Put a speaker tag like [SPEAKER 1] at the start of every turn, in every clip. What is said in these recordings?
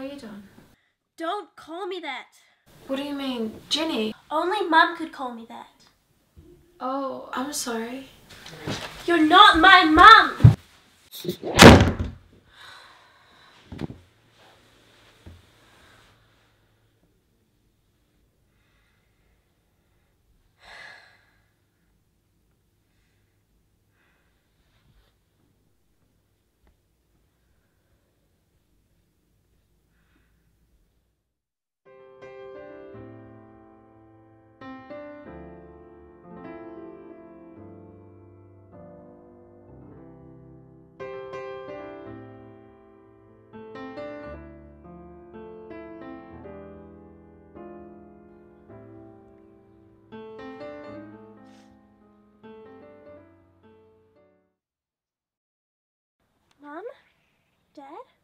[SPEAKER 1] you doing?
[SPEAKER 2] Don't call me that.
[SPEAKER 1] What do you mean? Ginny?
[SPEAKER 2] Only Mum could call me that.
[SPEAKER 1] Oh, I'm sorry.
[SPEAKER 2] You're not my mum! Mom? Dad?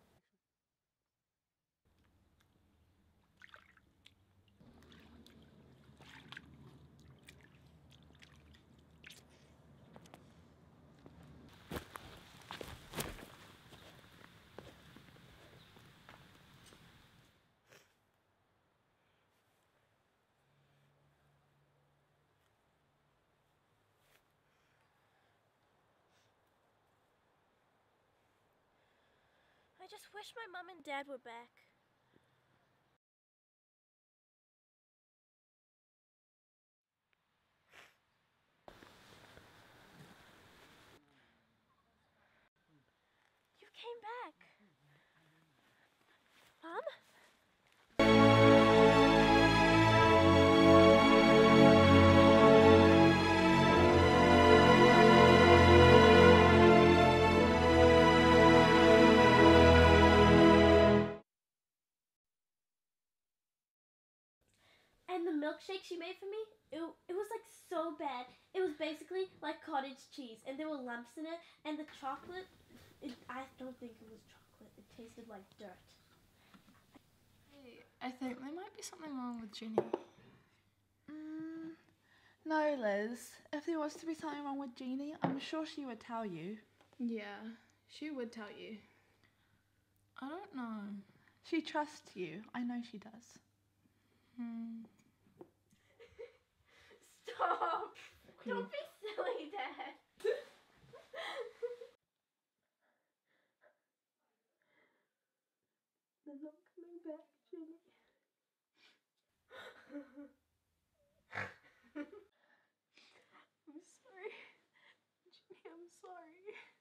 [SPEAKER 2] I just wish my mom and dad were back. You came back. Mom? And the milkshake she made for me, it was like so bad. It was basically like cottage cheese, and there were lumps in it, and the chocolate, I don't think it was chocolate. It tasted like dirt.
[SPEAKER 1] Hey, I think there might be something wrong with Ginny.
[SPEAKER 3] No, Liz. If there was to be something wrong with Jeannie, I'm sure she would tell you.
[SPEAKER 1] Yeah, she would tell you. I don't know.
[SPEAKER 3] She trusts you. I know she does.
[SPEAKER 2] Stop! Don't be silly, Dad. They're not coming back, Ginny.
[SPEAKER 1] I'm sorry. Ginny, I'm sorry.